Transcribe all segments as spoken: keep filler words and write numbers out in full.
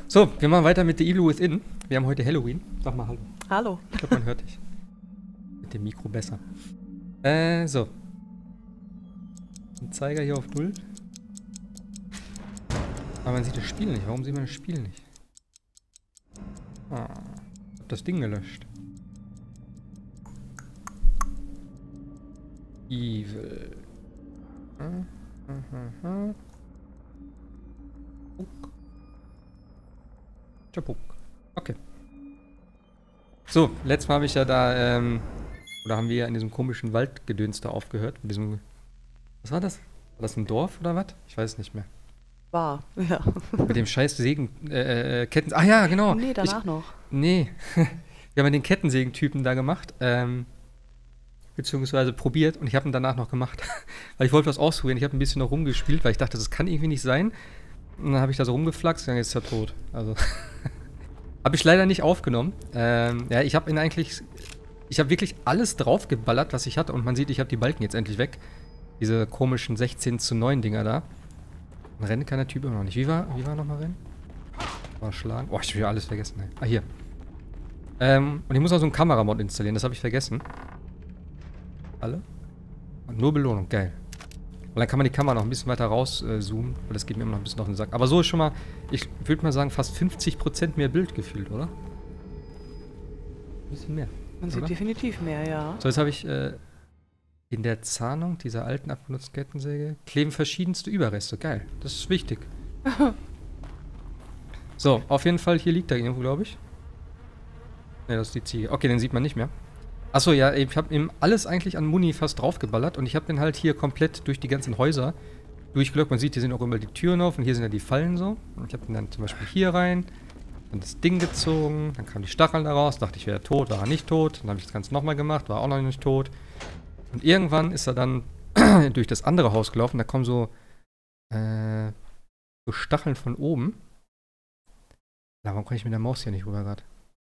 So, wir machen weiter mit The Evil Within. Wir haben heute Halloween. Sag mal hallo. Hallo. Ich glaube, man hört dich. Mit dem Mikro besser. Äh, so. Den Zeiger hier auf null. Aber man sieht das Spiel nicht. Warum sieht man das Spiel nicht? Ah, ich hab das Ding gelöscht. Evil. Hm, hm, hm, hm. Tschapuk. Okay. So, letztes Mal habe ich ja da, ähm, oder haben wir ja in diesem komischen Waldgedöns da aufgehört. Mit diesem, was war das? War das ein Dorf oder was? Ich weiß es nicht mehr. War, ja. Mit dem scheiß Sägen, äh, Ketten, ach ja, genau. Nee, danach ich, noch. Nee, wir haben den Kettensägentypen da gemacht, ähm, beziehungsweise probiert und ich habe ihn danach noch gemacht, weil ich wollte was ausprobieren. Ich habe ein bisschen noch rumgespielt, weil ich dachte, das kann irgendwie nicht sein. Und dann habe ich da so rumgeflaxt und jetzt ist er tot. Also, habe ich leider nicht aufgenommen. Ähm, ja, ich habe ihn eigentlich, ich habe wirklich alles draufgeballert, was ich hatte und man sieht, ich habe die Balken jetzt endlich weg. Diese komischen sechzehn zu neun Dinger da. Und rennen kann der Typ immer noch nicht. Wie war, wie war nochmal Rennen? War schlagen. Oh, ich habe ja alles vergessen. Ey. Ah, hier. Ähm, und ich muss auch so einen Kameramod installieren, das habe ich vergessen. Alle? Und nur Belohnung, geil. Und dann kann man die Kamera noch ein bisschen weiter rauszoomen, äh, weil das geht mir immer noch ein bisschen auf den Sack. Aber so ist schon mal, ich würde mal sagen, fast fünfzig Prozent mehr Bild gefühlt, oder? Ein bisschen mehr. Man sieht oder? definitiv mehr, ja. So, jetzt habe ich äh, in der Zahnung dieser alten abgenutzten Kettensäge kleben verschiedenste Überreste. Geil, das ist wichtig. So, auf jeden Fall, hier liegt er irgendwo, glaube ich. Ne, das ist die Ziege. Okay, den sieht man nicht mehr. Achso, ja, ich habe ihm alles eigentlich an Muni fast draufgeballert und ich habe den halt hier komplett durch die ganzen Häuser durchgelockt. Man sieht, hier sind auch immer die Türen auf und hier sind ja die Fallen so. Und ich habe den dann zum Beispiel hier rein, dann das Ding gezogen, dann kamen die Stacheln da raus, dachte ich wäre tot, war er nicht tot. Dann habe ich das Ganze nochmal gemacht, war auch noch nicht tot. Und irgendwann ist er dann durch das andere Haus gelaufen, da kommen so, äh, so Stacheln von oben. Na, warum kann ich mit der Maus hier nicht rüber gerade?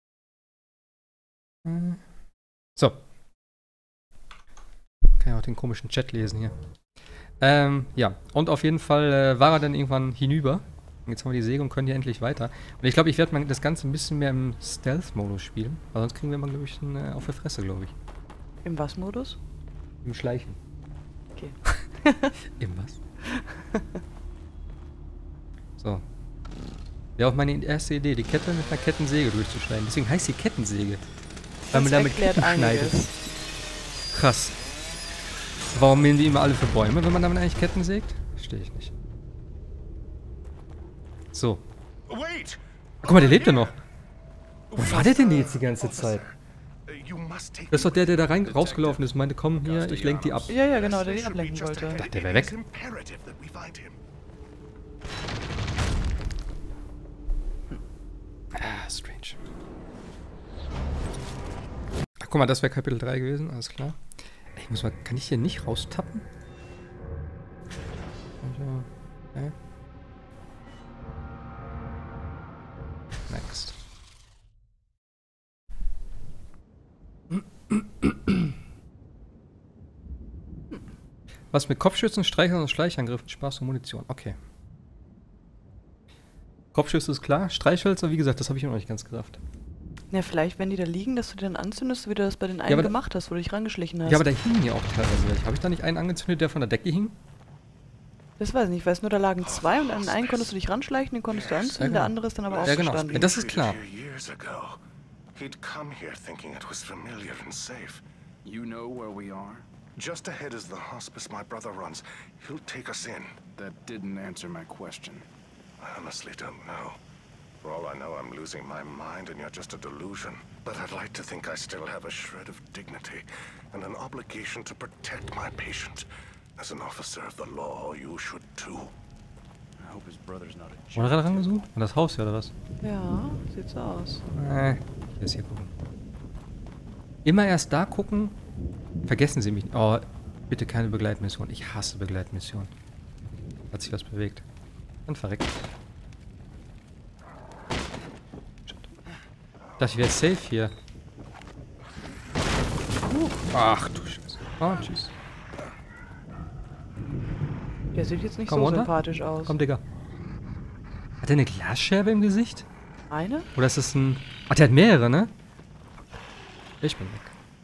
Hm. So. Kann ja auch den komischen Chat lesen hier. Ähm, ja. Und auf jeden Fall äh, war er dann irgendwann hinüber. Und jetzt haben wir die Säge und können hier endlich weiter. Und ich glaube, ich werde mal das Ganze ein bisschen mehr im Stealth-Modus spielen. Weil sonst kriegen wir mal, glaube ich, einen, äh, auf die Fresse, glaube ich. Im was Modus? Im Schleichen. Okay. Im was? So. Wäre auch meine erste Idee, die Kette mit einer Kettensäge durchzuschneiden. Deswegen heißt die Kettensäge. Weil man damit Ketten schneidet. Krass. Warum nehmen die immer alle für Bäume, wenn man damit eigentlich Ketten sägt? Verstehe ich nicht. So. Guck mal, der lebt ja noch. Wo war der denn jetzt die ganze Zeit? Das ist doch der, der da rein rausgelaufen ist und meinte, komm hier, ich lenk die ab. Ja, ja, genau, der die ablenken wollte. Ich dachte, der wäre weg. Ah, strange. Ach, guck mal, das wäre Kapitel drei gewesen, alles klar. Ich muss mal, kann ich hier nicht raustappen? Okay. Next. Was mit Kopfschützen, Streichern und Schleichangriffen, Spaß und Munition. Okay. Kopfschüsse ist klar. Streichhölzer, wie gesagt, das habe ich noch nicht ganz gerafft. Ja, vielleicht, wenn die da liegen, dass du die dann anzündest, wie du das bei den einen ja, gemacht hast, wo du dich rangeschlichen hast. Ja, aber da hingen ja auch teilweise welche. Habe ich da nicht einen angezündet, der von der Decke hing? Das weiß ich nicht. Ich weiß nur, da lagen zwei und an den einen konntest du dich ranschleichen, den konntest du anzünden, ja, genau. Der andere ist dann aber ja, genau. aufgestanden. Ja, das ist klar. He'd come here thinking it was familiar and safe. You know where we are? Just ahead is the hospice my brother runs. He'll take us in. That didn't answer my question. I honestly don't know. For all I know, I'm losing my mind and you're just a delusion. But I'd like to think I still have a shred of dignity and an obligation to protect my patient. As an officer of the law, you should too. I hope his brother's not a Wurde jerk. gerade rangesucht? Und das Haus hier, oder was? Ja, sieht so aus. Äh, ich will hier gucken. Immer erst da gucken. Vergessen Sie mich nicht. Oh, bitte keine Begleitmission. Ich hasse Begleitmissionen. Hat sich was bewegt. Dann verreckt. Ich dachte, ich wäre safe hier. Ach du Scheiße. Oh, tschüss. Der sieht jetzt nicht Komm so runter. sympathisch aus. Komm, Digga. Hat der eine Glasscherbe im Gesicht? Eine? Oder ist das ein... Ach, der hat mehrere, ne? Ich bin weg.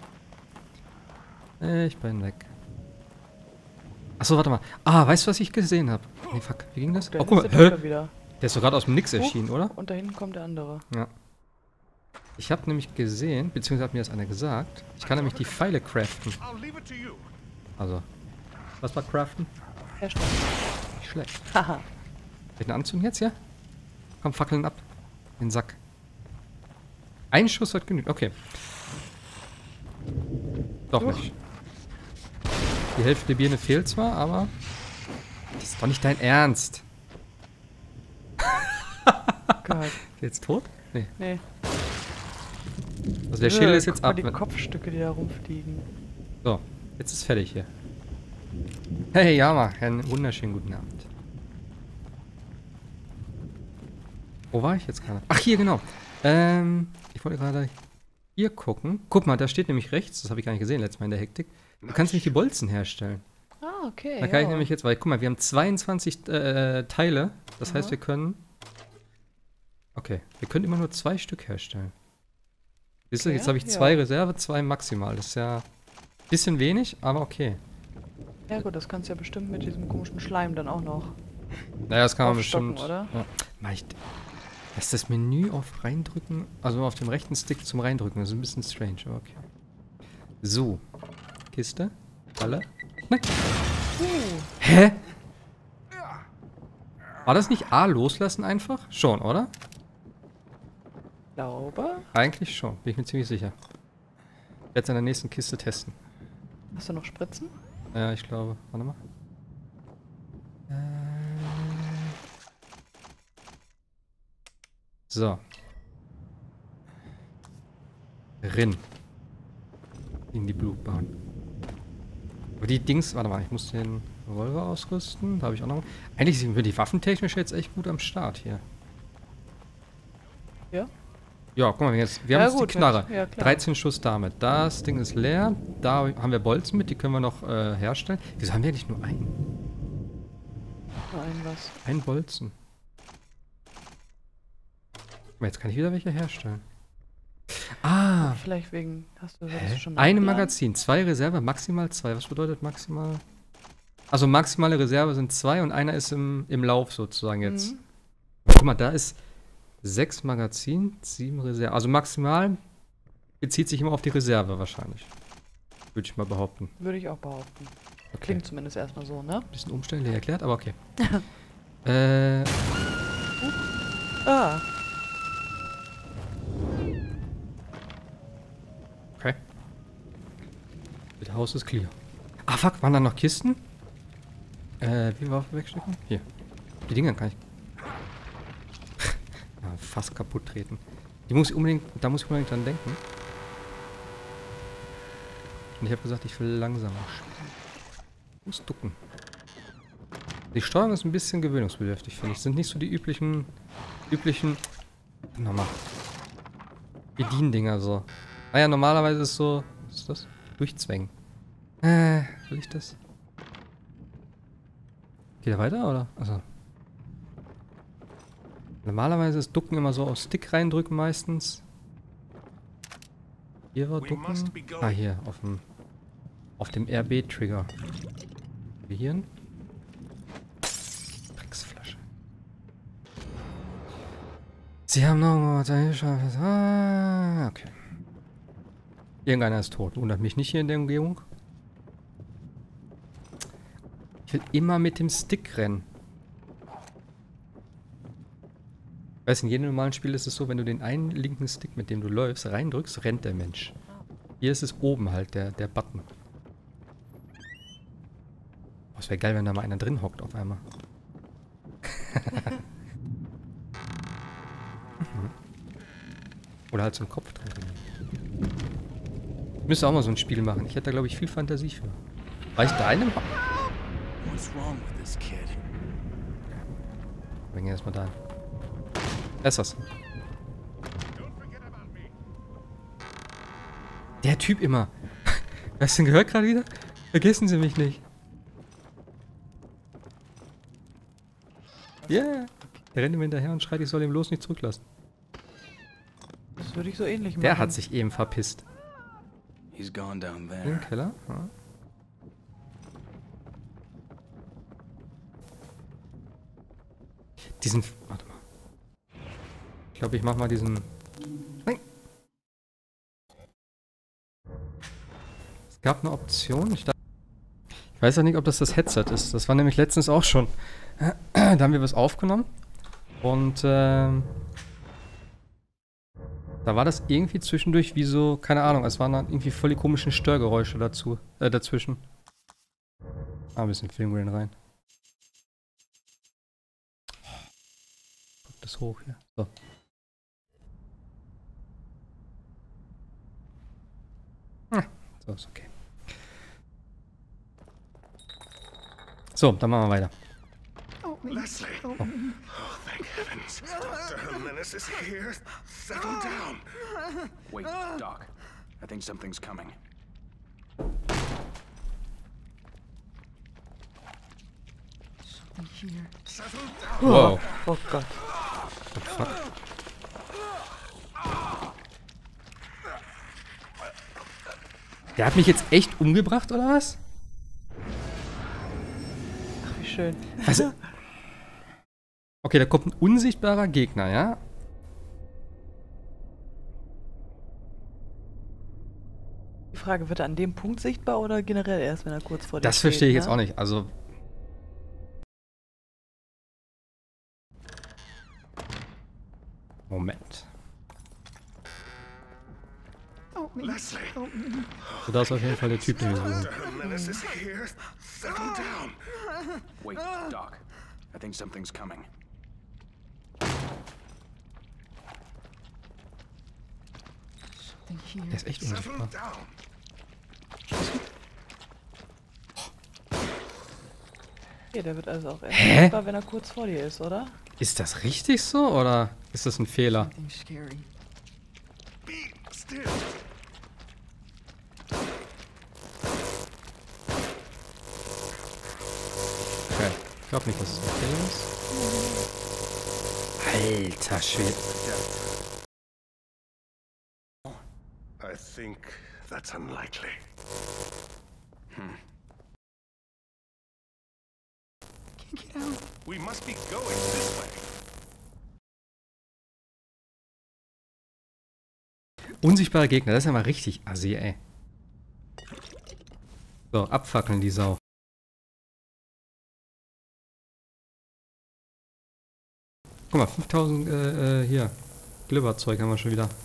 Ich bin weg. Achso, warte mal. Ah, weißt du, was ich gesehen habe? Nee, fuck. Wie ging das? Da Oh, guck mal. ist der Hä? wieder. Der ist doch gerade aus dem Nix Huch, erschienen, oder? Und da hinten kommt der andere. Ja. Ich habe nämlich gesehen, beziehungsweise hat mir das einer gesagt, ich kann nämlich die Pfeile craften. I'll leave it to you. Also, was war craften? Herstellen. Nicht schlecht. Haha. Soll ich ihn anzünden jetzt, ja? Komm, fackeln ab. In den Sack. Ein Schuss hat genügt. Okay. Doch Huch. nicht. Die Hälfte der Birne fehlt zwar, aber... Das ist doch nicht dein Ernst. Gott. Ist der jetzt tot? Nee. Nee. Also der Schädel ist jetzt Guck mal ab. die Kopfstücke, die da rumfliegen. So, jetzt ist fertig hier. Hey, Yama, einen wunderschönen guten Abend. Wo war ich jetzt gerade? Ach, hier, genau. Ähm, ich wollte gerade hier gucken. Guck mal, da steht nämlich rechts, das habe ich gar nicht gesehen letztes Mal in der Hektik. Du kannst nämlich die Bolzen herstellen. Ah, okay. Da kann ja. ich nämlich jetzt, weil, guck mal, wir haben zweiundzwanzig äh, Teile. Das Aha. heißt, wir können... Okay, wir können immer nur zwei Stück herstellen. Siehst du, Okay, jetzt habe ich ja. zwei Reserve, zwei maximal. Das ist ja ein bisschen wenig, aber okay. Ja gut, das kannst du ja bestimmt mit diesem komischen Schleim dann auch noch. Naja, das kann man Aufstocken, bestimmt... oder? Ja. Mach ich... Lass das Menü auf reindrücken, also auf dem rechten Stick zum reindrücken. Das ist ein bisschen strange, aber okay. So. Kiste. Alle. Nein. Uh, Hä? War das nicht A loslassen einfach? Schon, oder? glaube. Eigentlich schon, bin ich mir ziemlich sicher. Ich werde es in der nächsten Kiste testen. Hast du noch Spritzen? Ja, ich glaube. Warte mal. Äh. So. Rin. In die Blutbahn. Aber die Dings, warte mal, ich muss den Revolver ausrüsten. Da habe ich auch noch. Eigentlich sind wir die waffentechnisch jetzt echt gut am Start hier. Ja? Ja, guck mal, jetzt, wir Ja, haben jetzt gut, die Knarre. ja, klar. dreizehn Schuss damit. Das Ding ist leer. Da haben wir Bolzen mit, die können wir noch äh, herstellen. Wieso haben wir nicht nur einen? Nur ein was. Ein Bolzen. Aber jetzt kann ich wieder welche herstellen. Ah! Vielleicht wegen. Hast du, hast Hä? du schon Eine nachgeladen? Magazin, zwei Reserve, maximal zwei. Was bedeutet maximal? Also maximale Reserve sind zwei und einer ist im, im Lauf sozusagen jetzt. Mhm. Guck mal, da ist sechs Magazin, sieben Reserve. Also maximal bezieht sich immer auf die Reserve wahrscheinlich. Würde ich mal behaupten. Würde ich auch behaupten. Okay. Klingt zumindest erstmal so, ne? Bisschen umständlich erklärt, aber okay. äh, Ah, okay. Das Haus ist clear. Ah, fuck, waren da noch Kisten? Äh, wie Waffe wegstecken? Hier. Die Dinger kann ich... ja, fast kaputt treten. Die muss ich unbedingt... Da muss ich unbedingt dran denken. Und ich habe gesagt, ich will langsamer spielen. Ich muss ducken. Die Steuerung ist ein bisschen gewöhnungsbedürftig, finde ich. Sind nicht so die üblichen... Üblichen... Nochmal. Bediendinger so. Ah ja, normalerweise ist es so... Was ist das? Durchzwängen. Äh, will ich das? Geht er weiter, oder? Also. Normalerweise ist Ducken immer so auf Stick reindrücken meistens. Hier war Ducken. Ah, hier, auf dem... Auf dem R B-Trigger. Hirn. Drecksflasche. Sie haben noch was eingeschafft. Ah, okay. Irgendeiner ist tot. Wundert mich nicht hier in der Umgebung. Ich will immer mit dem Stick rennen. Weißt du, in jedem normalen Spiel ist es so, wenn du den einen linken Stick, mit dem du läufst, reindrückst, rennt der Mensch. Hier ist es oben halt, der, der Button. Oh, es wäre geil, wenn da mal einer drin hockt auf einmal. Oder halt so einen Kopf drin. Ich müsste auch mal so ein Spiel machen. Ich hätte da, glaube ich, viel Fantasie für. War ich da in einem... What's wrong with this kid? Bring ihn erstmal da. Wer ist das? Der Typ immer. Hast du ihn gehört gerade wieder? Vergessen Sie mich nicht. Yeah. Der rennt ihm hinterher und schreit, ich soll ihn bloß nicht zurücklassen. Das würde ich so ähnlich machen. Der hat sich eben verpisst. He's gone down Im there. Keller? Ja. Diesen... Warte mal. Ich glaube, ich mach mal diesen... Nein. Es gab eine Option. Ich, dachte, ich weiß ja nicht, ob das das Headset ist. Das war nämlich letztens auch schon. Da haben wir was aufgenommen. Und ähm, da war das irgendwie zwischendurch wie so, keine Ahnung, es waren dann irgendwie voll die komischen Störgeräusche dazu, äh, dazwischen. Ah, ein bisschen Filmgrain rein. Guck das hoch hier. So. Ah, so ist okay. So, dann machen wir weiter. Leslie! Oh, thank heavens. Doctor Jimenez is here. Settle down. Wait, Doc. I think something's coming. Settle down. Wow. Oh Gott. Der hat mich jetzt echt umgebracht, oder was? Ach, wie schön. Was? Okay, da kommt ein unsichtbarer Gegner, ja? Die Frage, wird er an dem Punkt sichtbar oder generell erst, wenn er kurz vor dir Das steht, verstehe ich ne? jetzt auch nicht. Also. Moment. Leslie! So, da ist auf jeden Fall der Typ, den wir suchen. Doctor Jimenez is here. Settle down. Wait, Doc. I think something's coming. Der ist echt Settle unsichtbar. down. Okay, der wird also auch erst Hä? sichtbar, wenn er kurz vor dir ist, oder? Ist das richtig so oder ist das ein Fehler? Be still. Okay. Ich glaube nicht, dass es ein Fehler ist. Alter Schwede. I think that's unlikely. We must be going this way. Unsichtbarer Gegner, das ist ja mal richtig assi, ey. So, abfackeln die Sau. Guck mal, fünftausend äh, äh, hier. Glibberzeug haben wir schon wieder.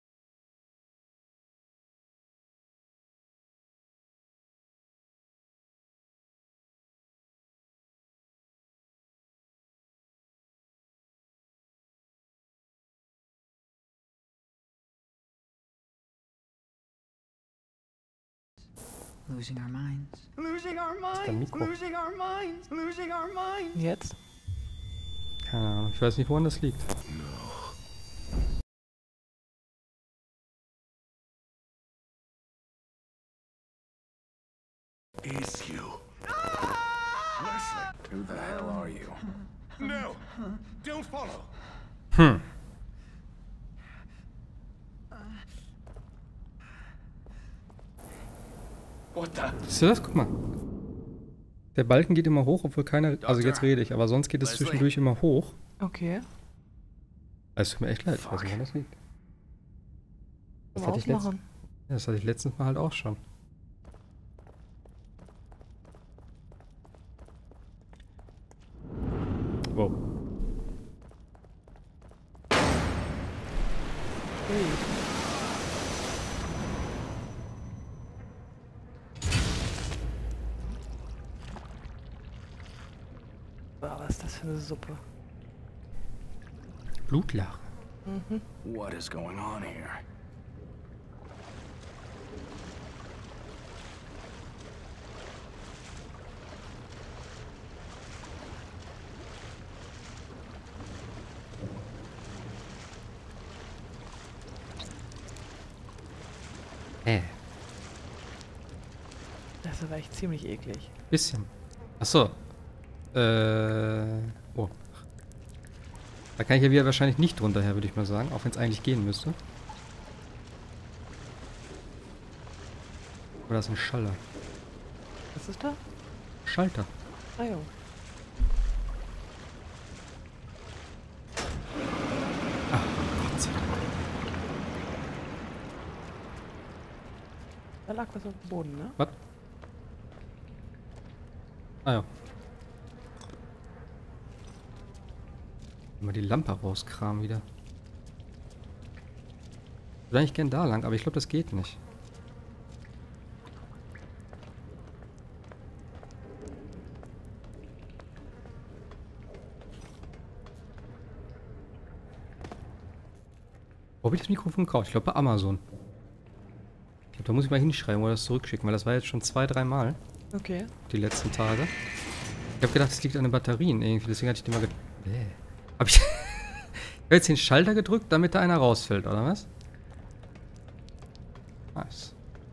Losing our minds. Losing our dein minds. Mikro? Losing our minds. Losing our minds. Jetzt? Keine Ahnung, ich weiß nicht, woran das liegt. Is you. Leslie! Who the hell are you? No! Don't follow! Hm. What the? Siehst du das? Guck mal. Der Balken geht immer hoch, obwohl keiner... Also jetzt rede ich, aber sonst geht es Leslie? zwischendurch immer hoch. Okay. Es tut mir echt leid, ich weiß nicht, woran das liegt. Das Mal hatte, ich letzt, ausmachen. ja, das hatte ich letztens mal halt auch schon. Wow. Boah, was ist das für eine Suppe? Blutlache. What is going on here? Äh, Das ist aber echt ziemlich eklig. bisschen. Achso. Äh. Oh. Da kann ich ja wieder wahrscheinlich nicht drunter her, würde ich mal sagen. Auch wenn es eigentlich gehen müsste. Oder ist ein Schalter? Was ist da? Schalter. Ah ja. Ach, Gott sei Dank. Da lag was auf dem Boden, ne? Was? Ah ja. Mal die Lampe rauskramen wieder. Ich würde eigentlich gern da lang, aber ich glaube, das geht nicht. Wo habe ich das Mikrofon gekauft? Ich glaube bei Amazon. Ich glaube, da muss ich mal hinschreiben oder das zurückschicken, weil das war jetzt schon zwei, drei Mal. Okay. Die letzten Tage. Ich habe gedacht, es liegt an den Batterien irgendwie, deswegen hatte ich die mal ge... Bäh. Hab ich... ich habe jetzt den Schalter gedrückt, damit da einer rausfällt, oder was? Nice.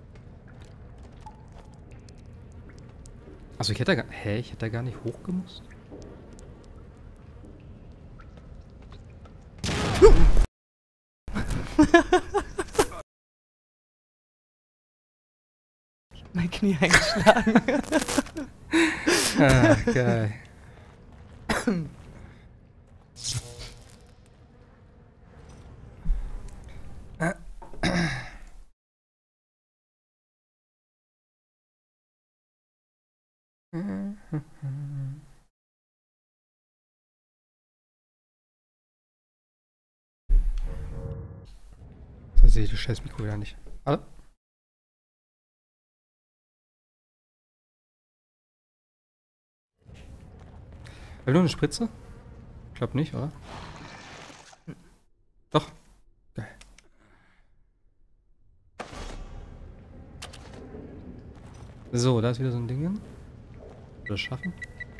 Also ich hätte gar... Hä? Ich hätte da gar nicht hochgemusst? Mein Knie eingeschlagen. Ah, geil. So sehe ich das scheiß Mikro wieder nicht. Warte. Haben wir noch eine Spritze? Ich glaube nicht, oder? Doch. Geil. So, da ist wieder so ein Ding. Das schaffen.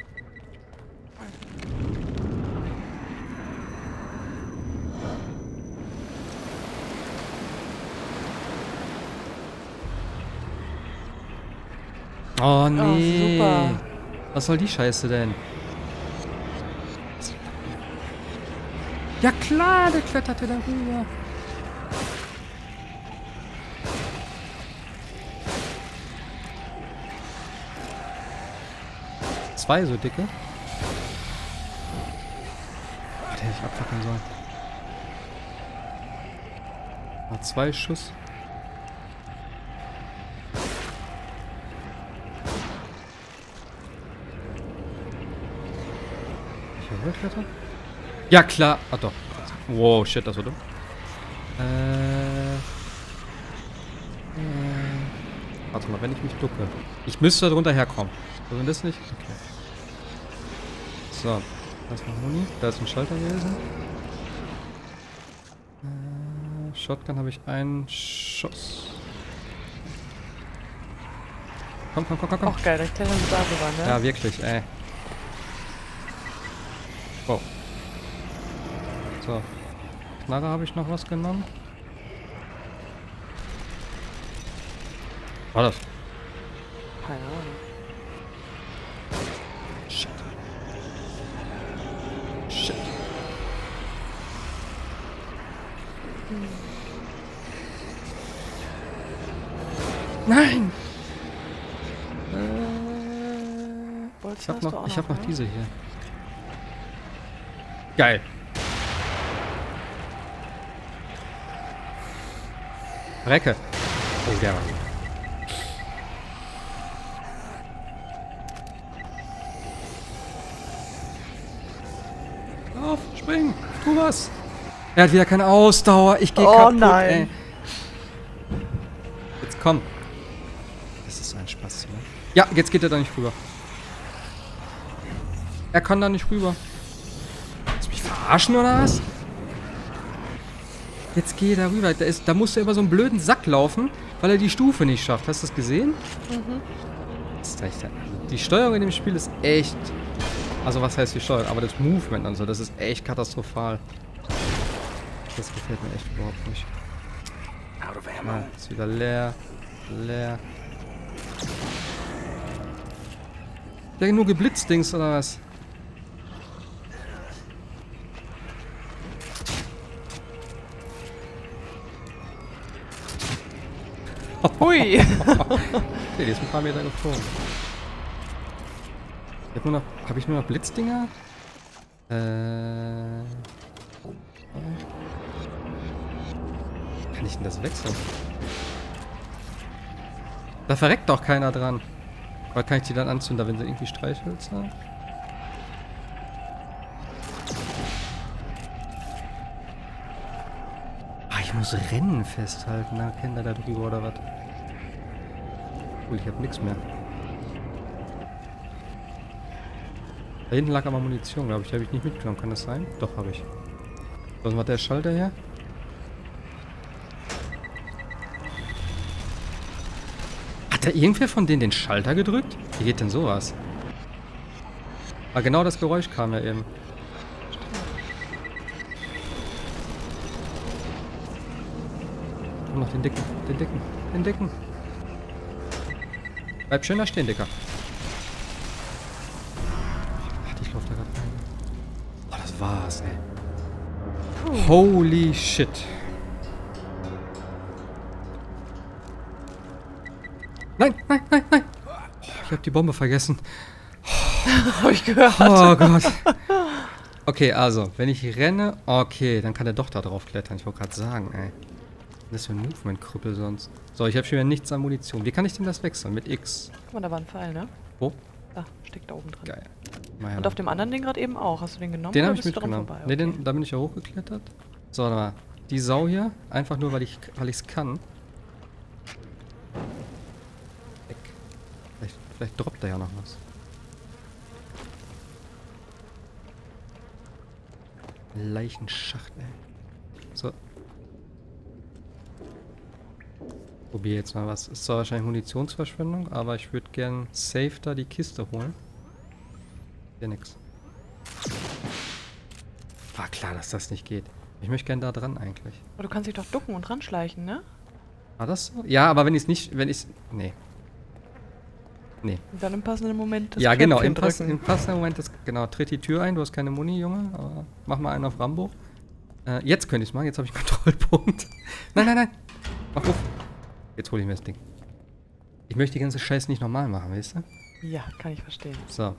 Oh nee. Oh, super. Was soll die Scheiße denn? Ja klar, der kletterte da rüber. Zwei so dicke. Ach, der hätte ich abfackeln sollen. Noch zwei Schuss. Ich rüberklettern? Ja klar. Ah doch. Wow, shit, das war dumm. Äh, äh, warte mal, wenn ich mich ducke. Ich müsste da drunter herkommen. So, wenn das nicht? Okay. So, da ist noch Muni. Da ist ein Schalter gewesen. Äh, Shotgun habe ich einen Schuss. Komm, komm, komm, komm, komm. Auch geil, dass klettern da so war, ne? Ja, wirklich, ey. Wow. So. Knarre habe ich noch was genommen. War das? Keine Ahnung. Shit. Shit. Hm. Nein! Äh, Bolzen ich habe hast du noch, auch ich hab noch ne? diese hier. Geil. Recke. Oh, der war gut. Auf, spring, tu was. Er hat wieder keine Ausdauer. Ich gehe Oh, kaputt, nein. ey. Jetzt komm. Das ist so ein Spaß, ne? Ja, jetzt geht er da nicht rüber. Er kann da nicht rüber. Willst du mich verarschen oder was? Jetzt geh da rüber. Da, ist, da muss er über so einen blöden Sack laufen, weil er die Stufe nicht schafft. Hast du das gesehen? Mhm. Das ist echt, die Steuerung in dem Spiel ist echt... Also was heißt die Steuerung? Aber das Movement und so, das ist echt katastrophal. Das gefällt mir echt überhaupt nicht. Ah, ist wieder leer. Leer. Ja, nur geblitzt Dings oder was? Hui. Okay, die ist ein paar Meter geflogen. Ich hab nur noch. Habe ich nur noch Blitzdinger? Äh. Kann ich denn das wechseln? Da verreckt doch keiner dran. Oder kann ich die dann anzünden, wenn sie irgendwie Streichhölzer haben? Ah, ich muss Rennen festhalten. Na, kennt er da drüber oder was? Cool, ich hab nichts mehr. Da hinten lag aber Munition, glaube ich. Die habe ich nicht mitgenommen. Kann das sein? Doch, habe ich. Was war der Schalter her? Hat da irgendwer von denen den Schalter gedrückt? Wie geht denn sowas? Ah, genau das Geräusch kam ja eben. Und noch den Dicken, den Dicken, den Dicken. Bleib schön da stehen, Dicker. Ach, ich lauf da gerade rein. Oh, das war's, ey. Puh. Holy shit. Nein, nein, nein, nein. Oh, ich hab die Bombe vergessen. Hab ich gehört. Oh Gott. Okay, also, wenn ich renne, okay, dann kann er doch da drauf klettern. Ich wollte gerade sagen, ey. Was ist das für ein Movement-Krüppel sonst? So, ich habe schon wieder nichts an Munition. Wie kann ich denn das wechseln? Mit X? Guck mal, da war ein Pfeil, ne? Wo? Da, steckt da oben drin. Geil. Und auf dem anderen Ding gerade eben auch. Hast du den genommen? Den oder habe ich bist du dran mitgenommen. vorbei? Ne, Okay. den, da bin ich ja hochgeklettert. So, warte mal. Die Sau hier, einfach nur, weil ich weil ich's kann. Weg. Vielleicht, vielleicht droppt da ja noch was. Leichenschacht, ey. So. Probier jetzt mal was. Ist zwar wahrscheinlich Munitionsverschwendung, aber ich würde gern safe da die Kiste holen. Ja, nix. War klar, dass das nicht geht. Ich möchte gern da dran eigentlich. Aber du kannst dich doch ducken und ranschleichen, ne? War das so? Ja, aber wenn ich es nicht, wenn ich nee. Nee. Und dann im passenden Moment das Ja, genau, Knöpfchen im, pass, drücken. im passenden Moment, das, genau, tritt die Tür ein, du hast keine Muni, Junge, aber mach mal einen auf Rambo. Äh, jetzt könnte ich es machen, jetzt habe ich einen Kontrollpunkt. Nein, nein, nein. Mach auf. Jetzt hole ich mir das Ding. Ich möchte die ganze Scheiße nicht normal machen, weißt du? Ja, kann ich verstehen. So.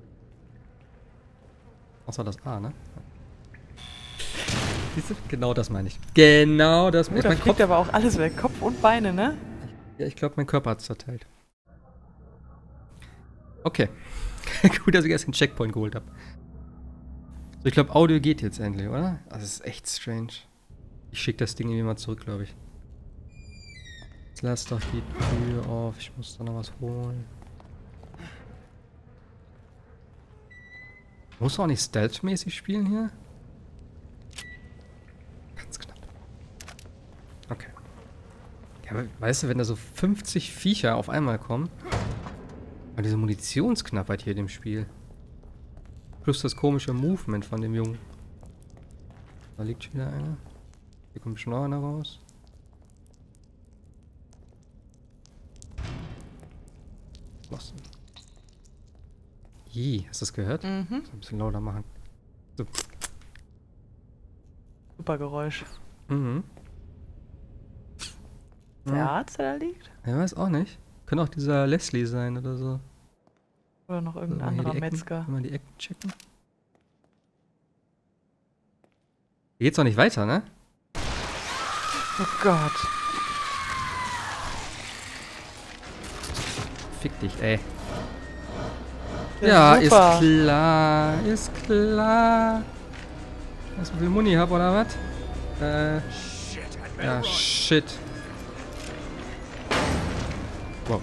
Außer das A, ne? Siehst du? Genau das meine ich. Genau das meine Gut, ich. da Mein fliegt Kopf, aber auch alles weg. Kopf und Beine, ne? ja, ich glaube, mein Körper hat es zerteilt. Okay. Gut, dass ich erst den Checkpoint geholt habe. So, ich glaube, Audio geht jetzt endlich, oder? Das ist echt strange. Ich schicke das Ding irgendwie mal zurück, glaube ich. Jetzt lass doch die Tür auf. Ich muss da noch was holen. Musst du auch nicht stealth-mäßig spielen hier? Ganz knapp. Okay. Ja, aber weißt du, wenn da so fünfzig Viecher auf einmal kommen. Aber diese Munitionsknappheit hier in dem Spiel. Plus das komische Movement von dem Jungen. Da liegt schon wieder einer. Hier kommt schon noch einer raus. Was? Ih, hast du das gehört? Mhm. So ein bisschen lauter machen. So. Super Geräusch. Mhm. Der Arzt, der da liegt? Ja, weiß auch nicht. Könnte auch dieser Leslie sein oder so. Oder noch irgendein Mal hier anderer die Ecken- Metzger? Mal die Ecken checken. Hier geht's doch nicht weiter, ne? Oh Gott. Fick dich, ey. Ja, Ja, ist super. klar. Ist klar. Weißt du, wie viel Muni hab oder was? Äh. Ja, shit. Wow.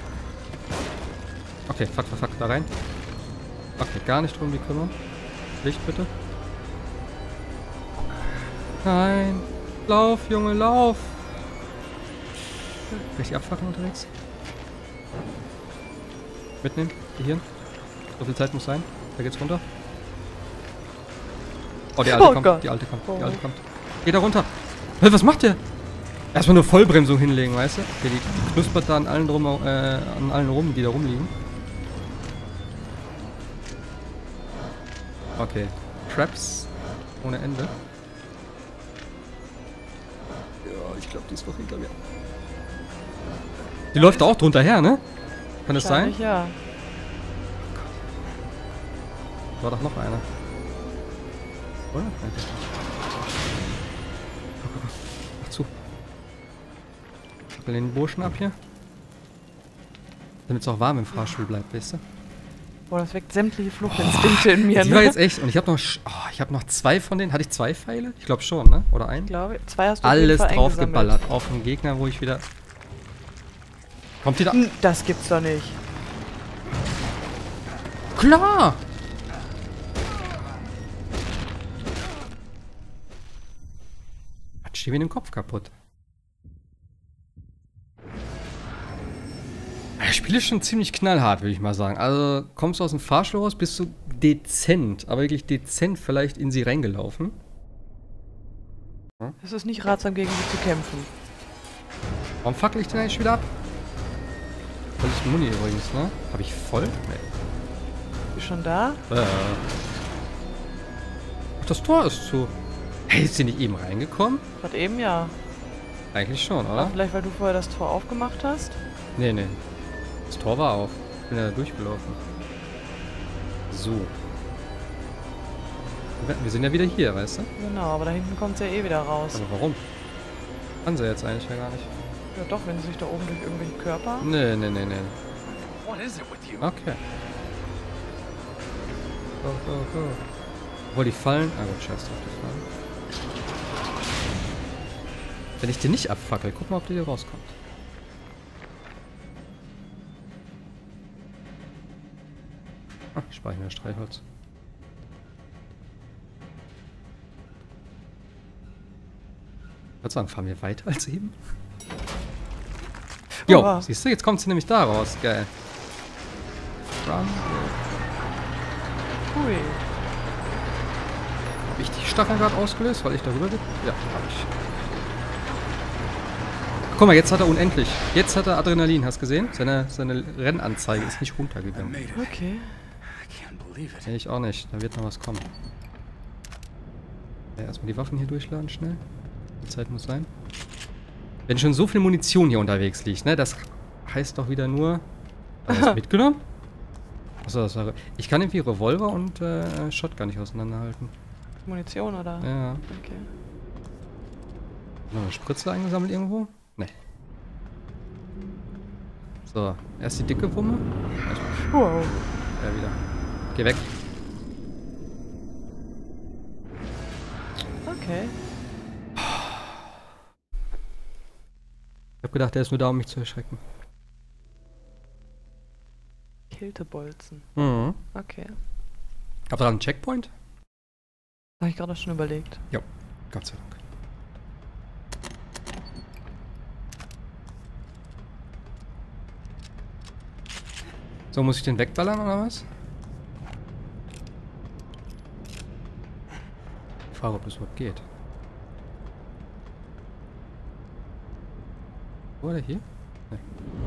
Okay, fuck, fuck, fuck, da rein. Okay, gar nicht drum die kümmern. Licht bitte. Nein. Lauf, Junge, lauf. Kann ich die abfachen unterwegs? Mitnehmen, Gehirn. So viel Zeit muss sein. Da geht's runter. Oh, die alte Oh kommt, Gott. die alte kommt, Oh. die alte kommt. Geht da runter. Hey, was macht der? Erstmal eine Vollbremsung hinlegen, weißt du? Okay, die knuspert da an allen, drum, äh, an allen rum, die da rumliegen. Okay. Traps ohne Ende. Ja, ich glaube, die ist noch hinter mir. Die läuft da auch drunter her, ne? Kann das sein? Wahrscheinlich, ja. War doch noch einer. Oder? Mach zu. Ich will den Burschen ab hier. Damit es auch warm im Fahrstuhl bleibt, weißt du? Boah, das weckt sämtliche Fluchtinstinkte in mir, Die ne? war jetzt echt. Und ich habe noch, sch- oh, ich habe noch zwei von denen. Hatte ich zwei Pfeile? Ich glaube schon, ne? Oder einen? Ich glaube, zwei hast du auf jeden Alles Fall drauf eingesammelt. geballert. Auf den Gegner, wo ich wieder... Kommt die da? Hm, Das gibt's doch nicht. Klar! Hat Steven den Kopf kaputt. Das Spiel ist schon ziemlich knallhart, würde ich mal sagen. Also kommst du aus dem Fahrstuhl raus, bist du dezent, aber wirklich dezent vielleicht in sie reingelaufen. Es ist nicht ratsam, gegen sie zu kämpfen. Warum fackel ich den eigentlich wieder ab? Voll ist Muni übrigens, ne? Hab ich voll? Nee. Bist du schon da? Äh. Ach, das Tor ist zu. Hey, ist sie nicht eben reingekommen? Gerade eben ja. Eigentlich schon, Aber oder? vielleicht, weil du vorher das Tor aufgemacht hast? Nee, nee. Das Tor war auf. Ich bin ja da durchgelaufen. So. Wir sind ja wieder hier, weißt du? Genau, aber da hinten kommt ja eh wieder raus. Aber warum? Kann sie jetzt eigentlich ja gar nicht. Ja doch, wenn sie sich da oben durch irgendwelche Körper... Nee, nee, nee, nee. What is it with you? Okay. Go, go, go. Obwohl die fallen. Ah gut, scheiß drauf, die fallen. Wenn ich die nicht abfackel, guck mal, ob die hier rauskommt. Ah, spare ich mir Streichholz. Ich würde sagen, fahren wir weiter als eben? Jo, Oha. siehst du, jetzt kommt sie nämlich da raus. Geil. Run. Ui. Habe ich die Stacheln gerade ausgelöst, weil ich darüber bin? Ja, habe ich. Guck mal, jetzt hat er unendlich. Jetzt hat er Adrenalin, hast du gesehen? Seine, seine Rennanzeige ist nicht I runtergegangen. made it. Okay. I can't believe it. Nee, ich auch nicht. Da wird noch was kommen. Ja, erstmal die Waffen hier durchladen, schnell. Die Zeit muss sein. Wenn schon so viel Munition hier unterwegs liegt, ne? Das heißt doch wieder nur... Hast du das mitgenommen? Achso, das war... Ich kann irgendwie Revolver und äh, Shotgun nicht auseinanderhalten. Munition, oder? Ja. Okay. Noch eine Spritze eingesammelt irgendwo? Nee. So, erst die dicke Wumme. Wow. Ja, wieder. Geh weg. Okay. Ich hab gedacht, der ist nur da, um mich zu erschrecken. Kältebolzen. Mhm. Okay. Habt ihr da einen Checkpoint? Habe ich gerade schon überlegt. Ja, Gott sei Dank. So, muss ich den wegballern oder was? Ich frage, ob das überhaupt geht. Wo oder hier? Nee.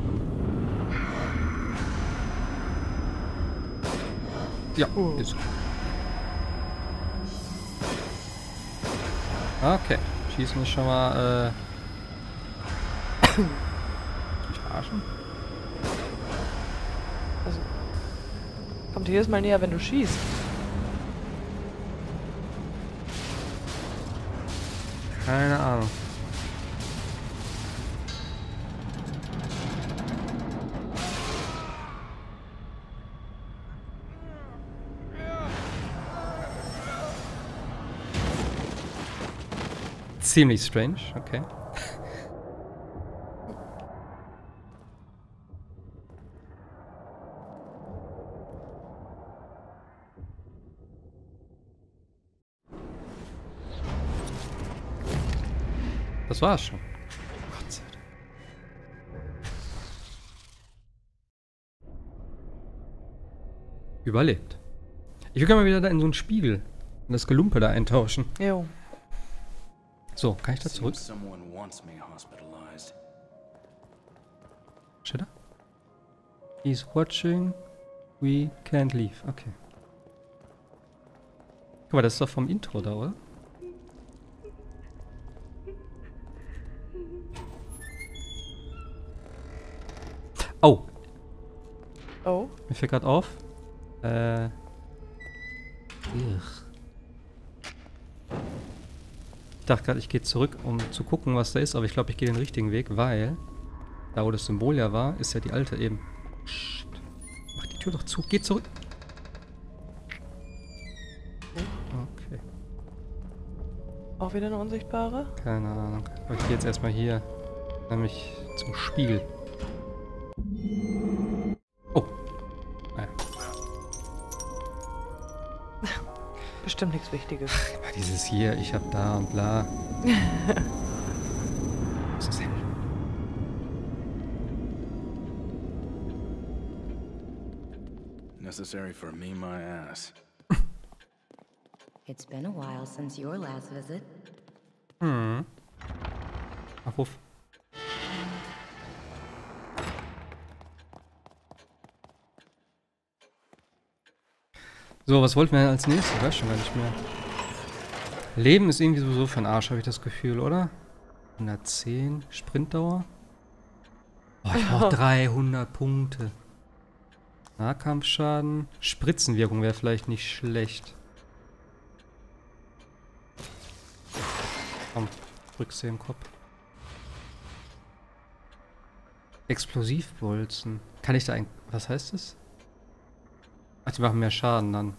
Ja, Oh. ist. Okay, schießen wir schon mal, äh... mich verarschen? Also, kommt jedes Mal näher, wenn du schießt. Keine Ahnung. Ziemlich strange, okay. Das war's schon. Gott sei Dank. Überlebt. Ich will gerne mal wieder da in so einen Spiegel und das Gelumpe da eintauschen. Jo. So, kann ich da zurück? Seems someone wants me hospitalized. Steht da? He's watching. We can't leave. Okay. Guck mal, das ist doch vom Intro da, oder? Mir fällt gerade auf. Äh. Ich dachte gerade, ich gehe zurück, um zu gucken, was da ist, aber ich glaube, ich gehe den richtigen Weg, weil da, wo das Symbol ja war, ist ja die alte eben. Psst. Mach die Tür doch zu. Geh zurück. Okay. Auch wieder eine unsichtbare? Keine Ahnung. Aber ich gehe jetzt erstmal hier. Nämlich zum Spiegel. Oh. Ah, ja. Bestimmt nichts Wichtiges. Aber dieses hier, ich hab da und bla. Was ist denn? Necessary for me, my ass. It's been a while since your last visit. Hm. Abruf. So, was wollten wir denn als nächstes? Ich weiß schon gar nicht mehr. Leben ist irgendwie sowieso für den Arsch, habe ich das Gefühl, oder? hundertzehn. Sprintdauer. Oh, ich brauche dreihundert Punkte. Nahkampfschaden. Spritzenwirkung wäre vielleicht nicht schlecht. Komm, drückst du im Kopf. Explosivbolzen. Kann ich da ein... Was heißt das? Ach, die machen mehr Schaden dann.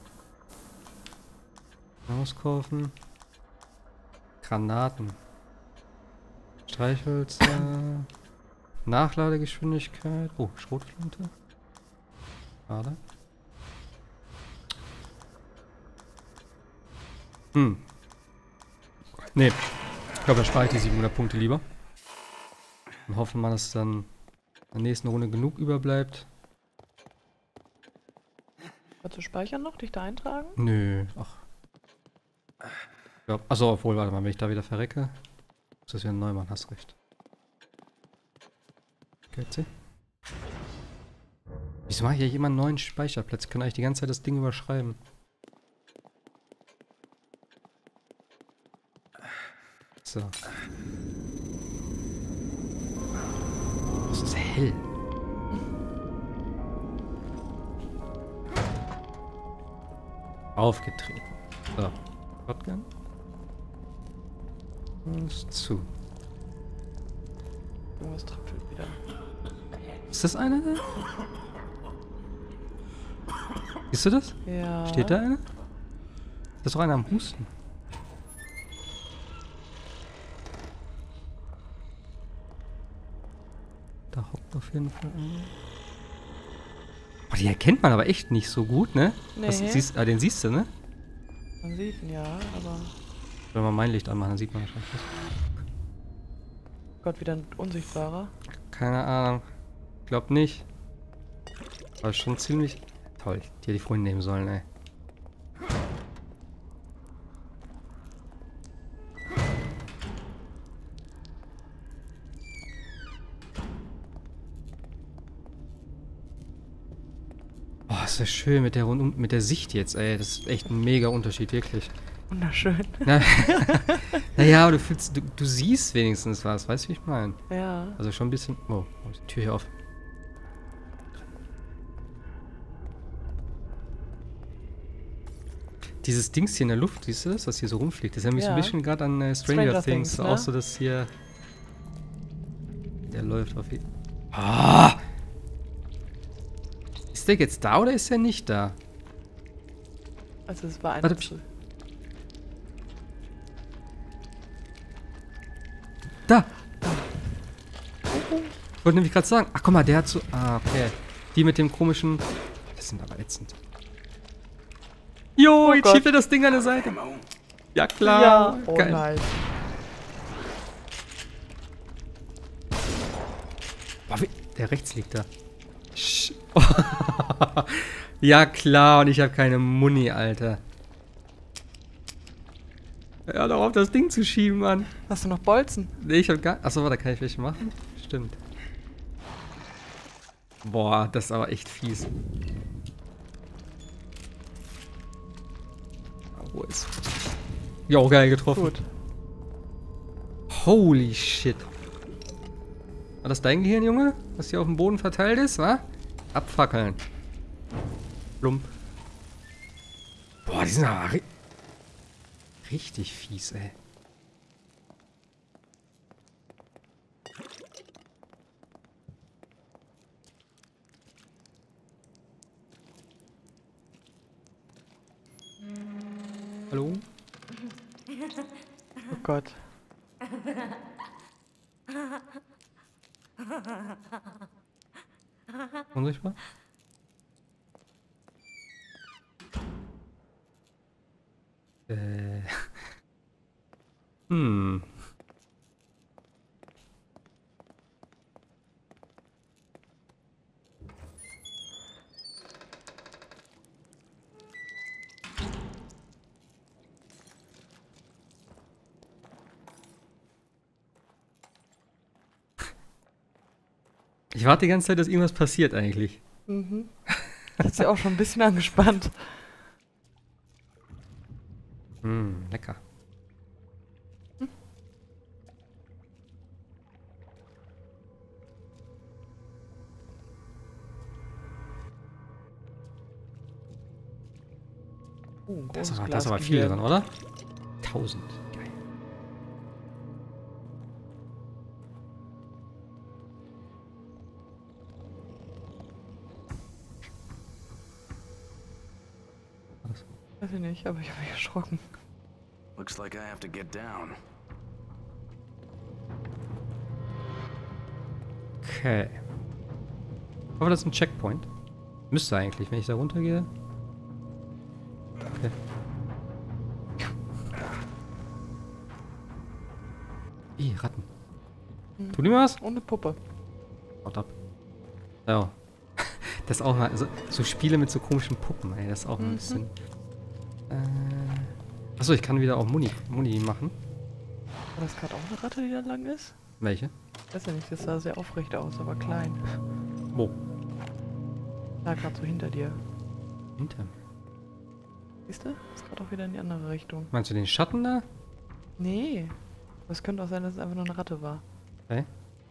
Auskaufen. Granaten. Streichhölzer. Nachladegeschwindigkeit. Oh, Schrotflinte. Schade. Hm. Nee. Ich glaube, da spare ich die siebenhundert Punkte lieber. Und hoffen wir, dass dann in der nächsten Runde genug überbleibt. Wolltest du speichern noch? Dich da eintragen? Nö, ach. Ja, achso, obwohl, warte mal, wenn ich da wieder verrecke. Ist das wieder ein Neumann, hast recht. Geht sie? Wieso mache ich hier immer einen neuen Speicherplatz? Ich kann eigentlich die ganze Zeit das Ding überschreiben. So. Das ist hell. Aufgetreten. So. Shotgun. Ist zu. Irgendwas tröpfelt wieder. Ist das eine da? Siehst du das? Ja. Steht da eine? Das ist doch einer am Husten. Da hockt auf jeden Fall einer. Oh, die erkennt man aber echt nicht so gut, ne? Nee. Das, siehst, ah, den siehst du, ne? Man sieht ihn ja, aber... Wenn wir mein Licht anmachen, dann sieht man wahrscheinlich was. Gott, wieder ein Unsichtbarer. Keine Ahnung. Ich glaub nicht. Aber schon ziemlich... Toll, die hätte ich vorhin nehmen sollen, ey. Oh, ist das schön mit der, Rund mit der Sicht jetzt, ey. Das ist echt ein mega Unterschied, wirklich. Wunderschön. Na, naja, aber du fühlst, du, du siehst wenigstens was, weißt du, wie ich meine? Ja. Also schon ein bisschen... Oh, oh, ist die Tür hier auf. Dieses Dings hier in der Luft, siehst du das, was hier so rumfliegt? Das erinnert mich Ja. so ein bisschen gerade an äh, Stranger, Stranger Things. Things, ne? Auch so, dass hier... Der läuft auf jeden... Ah! Ist der jetzt da oder ist er nicht da? Also es war Warte, eine zu... Da! Ich wollte nämlich gerade sagen... Ach, guck mal, der hat so... Ah, okay. Die mit dem komischen... Das sind aber ätzend. Jo, Oh jetzt Gott. schiebt er das Ding an der Seite. Ja, klar. Ja, oh Geil. nein. Boah, wie, der rechts liegt da. Sch ja, klar, und ich habe keine Muni, Alter. Hör doch auf, das Ding zu schieben, Mann. Hast du noch Bolzen? Nee, ich hab gar... Achso, warte, kann ich welche machen? Stimmt. Boah, das ist aber echt fies. Wo ist... Jo, geil getroffen. Gut. Holy shit. War das dein Gehirn, Junge? Was hier auf dem Boden verteilt ist, wa? Abfackeln. Plump. Boah, die sind aber ri richtig fies, ey. Hallo? Oh Gott. Unsichtbar? Äh. Hm. Ich warte die ganze Zeit, dass irgendwas passiert eigentlich. Mhm. Ich ist ja auch schon ein bisschen angespannt. Hm, lecker. Hm. Oh, Das ist großes aber, das ist aber Glas viel Gehirn. drin, oder? Tausend. Geil. Was? Weiß ich nicht, aber ich habe mich erschrocken. Looks like I have to get down. Okay. Aber das ist ein Checkpoint. Müsste eigentlich, wenn ich da runtergehe. Okay. Ih, Ratten. Hm. Tun die mir was? Und eine Puppe. Haut ab. Ja. Das ist auch mal, so, so Spiele mit so komischen Puppen, ey, das ist auch Mhm. ein bisschen. Äh, achso, ich kann wieder auch Muni, Muni machen. War das gerade auch eine Ratte, die da lang ist? Welche? Weiß ja nicht, das sah sehr aufrecht aus, aber klein. Wo? Da gerade so hinter dir. Hinter mir. Siehst du? Ist gerade auch wieder in die andere Richtung. Meinst du den Schatten da? Nee. Aber es könnte auch sein, dass es einfach nur eine Ratte war. Okay.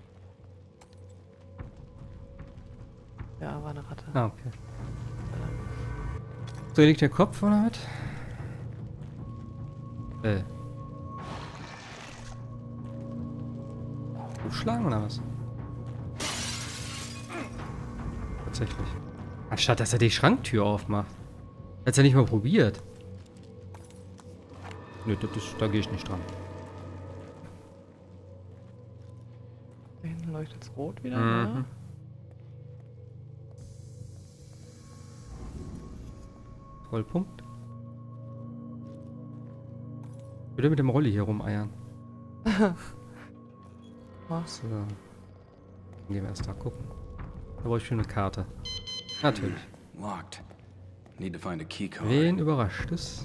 Ja, war eine Ratte. Ah, okay. So, hier liegt der Kopf, oder was? Äh. Schlagen oder was? Tatsächlich. Anstatt dass er die Schranktür aufmacht. Hat's ja nicht mal probiert. Nö, das ist, da gehe ich nicht dran. Da hinten leuchtet es rot wieder. Mhm. Ja. Vollpunkt. Würde mit dem Rolli hier rumeiern. So. Dann gehen wir erst da gucken. Da brauche ich schon eine Karte. Natürlich. Locked. Need to find a key card. Wen überrascht es?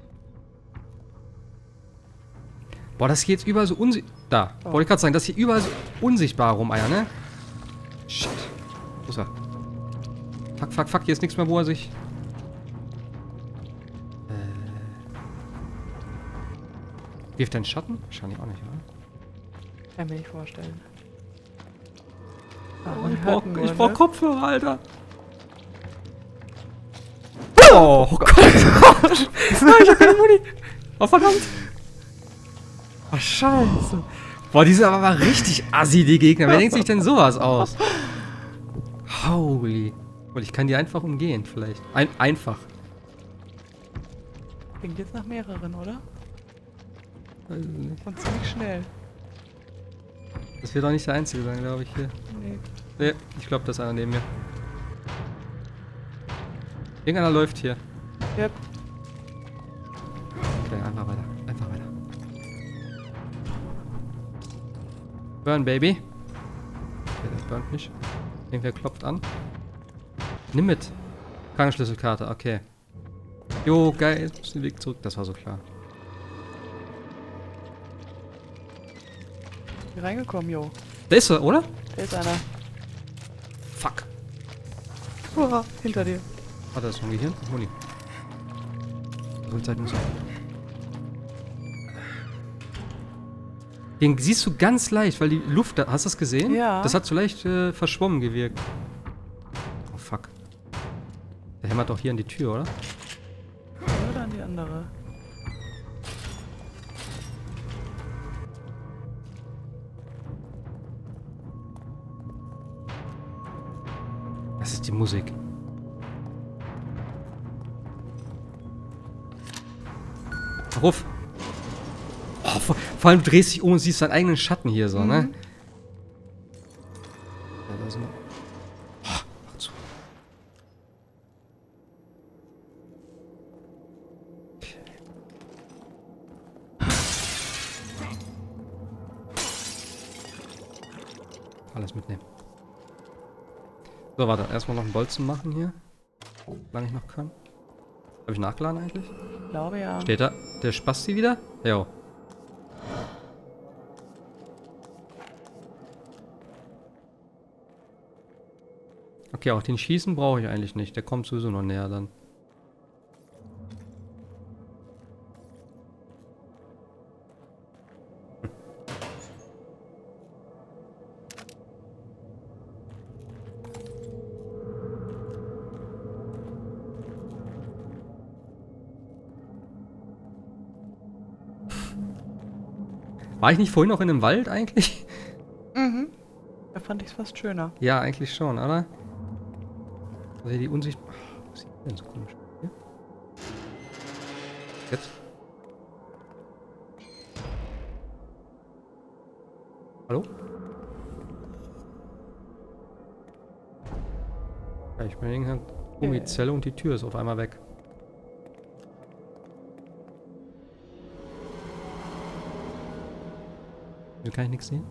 Boah, das hier jetzt überall so unsichtbar. Da, Oh. wollte ich gerade sagen, das hier überall so unsichtbar rumeiern, ne? Shit. Wo ist er? Fuck, fuck, fuck, hier ist nichts mehr, wo er sich... Äh... Wirft er einen Schatten? Wahrscheinlich auch nicht, oder? Kann mir nicht vorstellen. Ah, Oh, man ich hört brauch, nur, ich brauch ne? Kopfhörer, Alter. Oh, oh Gott. Ah, ich hab keine Muni. Oh, verdammt. Oh, scheiße. Boah, die sind aber mal richtig assi, die Gegner. Wer denkt sich denn sowas aus? Holy. Und ich kann die einfach umgehen, vielleicht. Ein, einfach. Klingt jetzt nach mehreren, oder? Weiß ich nicht. Und ziemlich schnell. Das wird doch nicht der einzige sein, glaube ich, hier. Nee. Nee, ich glaube, da ist einer neben mir. Irgendeiner läuft hier. Yep. Okay, einfach weiter. Einfach weiter. Burn, Baby. Okay, das burnt nicht. Irgendwer klopft an. Nimm mit. Krankenschlüsselkarte, okay. Jo, geil. Jetzt muss den Weg zurück. Das war so klar. Hier reingekommen, jo. Da ist er, oder? Da ist einer. Fuck. Uah, hinter dir. Ah, da ist noch ein Gehirn. Muni. So Zeit muss er. Den siehst du ganz leicht, weil die Luft da. Hast du das gesehen? Ja. Das hat so leicht äh, verschwommen gewirkt. Oh fuck. hämmert doch hier an die Tür, oder? Oder an die andere. Das ist die Musik. Ruf! Oh, vor, vor allem du drehst dich um und siehst deinen eigenen Schatten hier so, mhm. ne? Ja, da sind wir. Oh, mach zu. Okay. Alles mitnehmen. So, warte, erstmal noch einen Bolzen machen hier. Solange ich noch kann. Habe ich nachgeladen eigentlich? Ich glaube ja. Steht da der Spasti wieder? Jo. Okay, auch den Schießen brauche ich eigentlich nicht. Der kommt sowieso noch näher dann. War ich nicht vorhin noch in einem Wald eigentlich? Mhm. Da fand ich es fast schöner. Ja, eigentlich schon, oder? Also die Unsicht... Oh, was sieht denn so komisch? Hier? Jetzt? Hallo? Ja, ich bin in Gummizelle und die Tür ist auf einmal weg. Hier kann ich nichts sehen.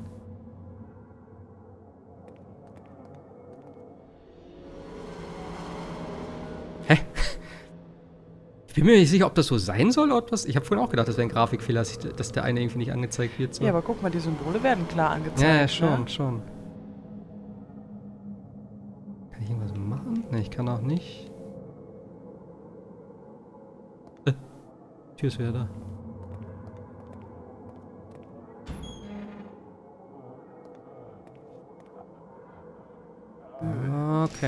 Hä? Ich bin mir nicht sicher, ob das so sein soll oder was. Ich habe vorhin auch gedacht, das wäre ein Grafikfehler, dass der eine irgendwie nicht angezeigt wird. So. Ja, aber guck mal, die Symbole werden klar angezeigt. Ja, ja, schon, ne? schon. Kann ich irgendwas machen? Ne, ich kann auch nicht. Äh, die Tür ist wieder da. Okay.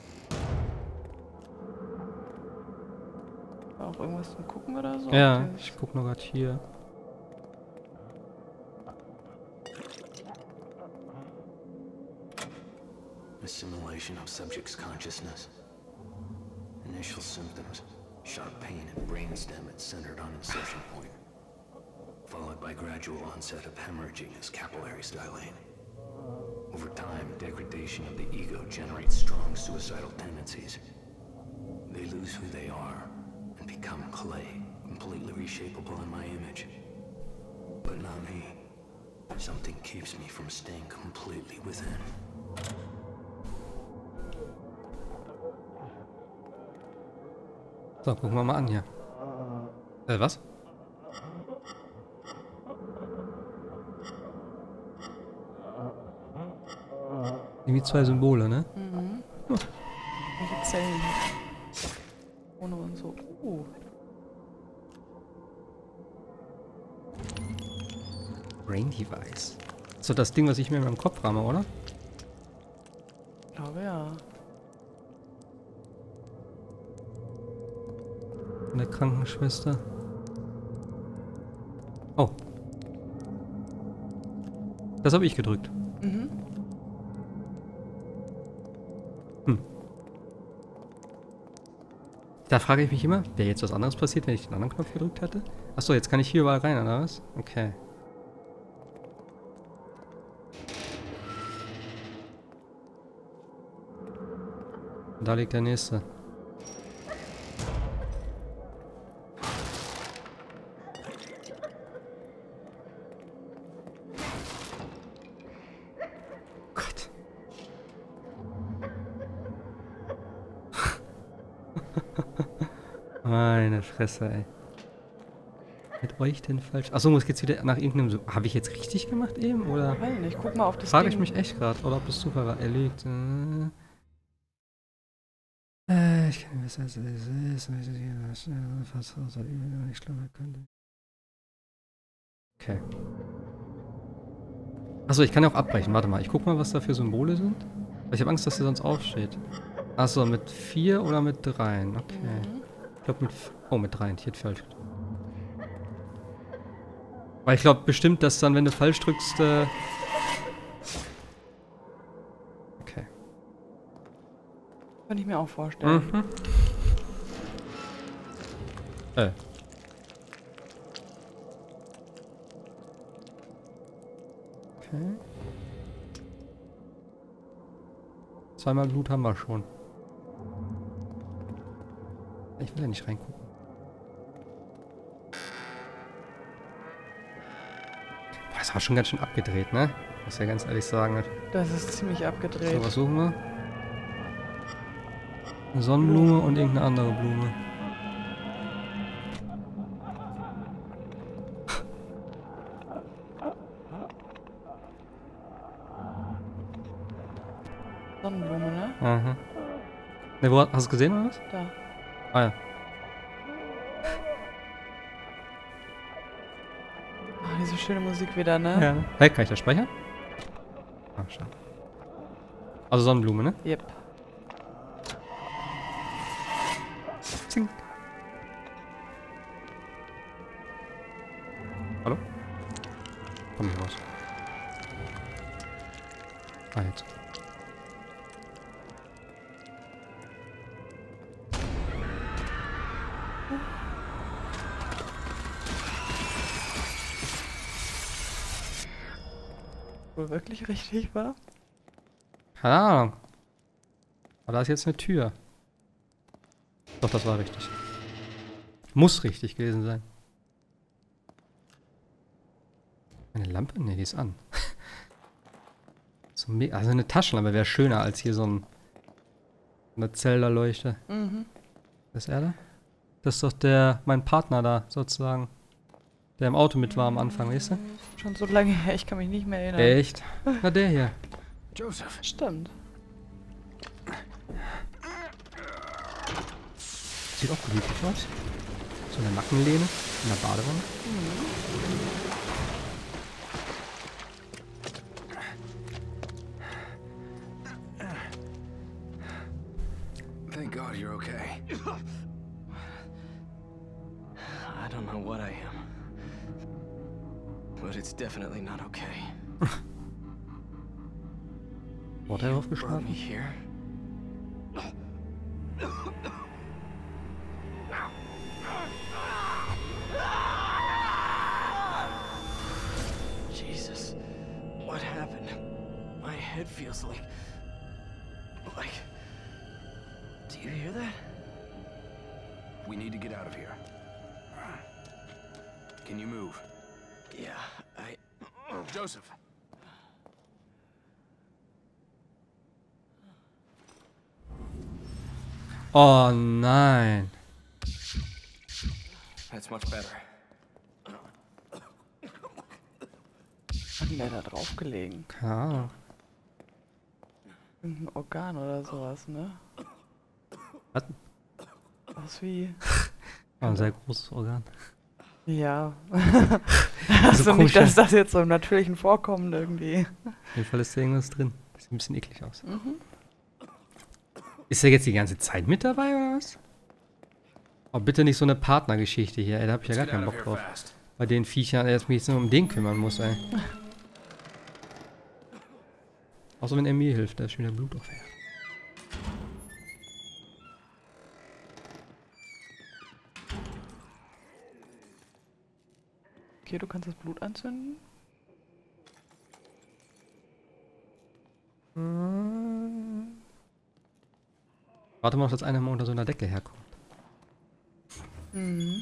Auch irgendwas zum Gucken oder so? Ja, okay. ich guck noch gerade hier. Assimilation of subject's consciousness. Initial symptoms: sharp pain and brainstem at centered on insertion point, followed by gradual onset of hemorrhaging as capillaries dilate. Over time, degradation of the ego generates strong suicidal tendencies. They lose who they are and become clay, completely reshapeable in my image. But not me. Something keeps me from staying completely within. So, gucken wir mal an hier. Äh, was? Irgendwie zwei Symbole, ne? Mhm. Oh. Welche Zellen? Ohne und so. Uh. Brain Device. So das Ding, was ich mir in meinem Kopf rahme, oder? Ich glaube ja. Von der Krankenschwester. Oh. Das habe ich gedrückt. Mhm. Hm. Da frage ich mich immer, wäre jetzt was anderes passiert, wenn ich den anderen Knopf gedrückt hätte? Achso, jetzt kann ich hier überall rein, oder was? Okay. Und da liegt der nächste. Gott. Meine Fresse, ey. Mit euch denn falsch? Achso, muss ich jetzt wieder nach irgendeinem... So habe ich jetzt richtig gemacht eben, oder? Weiß nicht, guck mal auf das Frage Ding. ich mich echt gerade, oder ob es Zufall war. Er liegt... Äh, äh, ich kann nicht wissen, was es ist. Fast so übel, nicht schlimmer könnte. Okay. Achso, ich kann ja auch abbrechen. Warte mal, ich guck mal, was da für Symbole sind. Weil ich habe Angst, dass der sonst aufsteht. Achso, mit vier oder mit dreien? Okay. Mhm. Ich glaube mit... Oh, mit dreien. Ich hätte falsch. Weil ich glaube bestimmt, dass dann, wenn du falsch drückst... Äh okay. Kann ich mir auch vorstellen. Mhm. Äh. Okay. Zweimal Blut haben wir schon. Ich will ja nicht reingucken. Boah, das war schon ganz schön abgedreht, ne? Muss ja ganz ehrlich sagen. Das ist ziemlich abgedreht. So, was suchen wir? Eine Sonnenblume und irgendeine andere Blume. Sonnenblume, ne? Aha. Ne, wo hast du es gesehen oder was? Da. Ah ja. Oh, diese schöne Musik wieder, ne? Ja. Hey, kann ich das speichern? Ah, schade. Also Sonnenblume, ne? Yep. Zing. Hallo? Komm hier raus. Ah, jetzt. Wohl wirklich richtig war? Keine Ahnung. Aber da ist jetzt eine Tür. Doch, das war richtig. Muss richtig gewesen sein. Eine Lampe? Ne, die ist an. So, also eine Taschenlampe wäre schöner als hier so ein, eine Zelda-Leuchte. Mhm. Ist er da? Das ist doch der, mein Partner da, sozusagen. Der im Auto mit war am Anfang, weißt du? Schon so lange her, ich kann mich nicht mehr erinnern. Echt? Na, der hier. Joseph. Stimmt. Sieht auch gemütlich aus. So eine Nackenlehne in der Badewanne. Thank God you're okay. I don't know what I am, but it's definitely not okay. Wurde er Brought me aufgeschlagen? here. Jesus, what happened? My head feels like, like. Do you hear that? We need to get out of here. Can you move? Yeah, I. Joseph! Oh nein. That's much better. Hat denn der da drauf gelegen? Keine Ahnung. Irgendein Organ oder sowas, ne? Was? Was wie? War ein sehr großes Organ. Ja. Also komisch, nicht, dass das jetzt so im natürlichen Vorkommen irgendwie. Auf jeden Fall ist da irgendwas drin. Sieht ein bisschen eklig aus. Mhm. Ist er jetzt die ganze Zeit mit dabei oder was? Oh, bitte nicht so eine Partnergeschichte hier, ey. Da hab ich ja gar keinen Bock drauf. Bei den Viechern, dass ich mich jetzt nur um den kümmern muss, ey. Außer wenn er mir hilft, da ist schon wieder Blut auf. Okay, du kannst das Blut anzünden. Warte mal, dass einer mal unter so einer Decke herkommt. Mhm.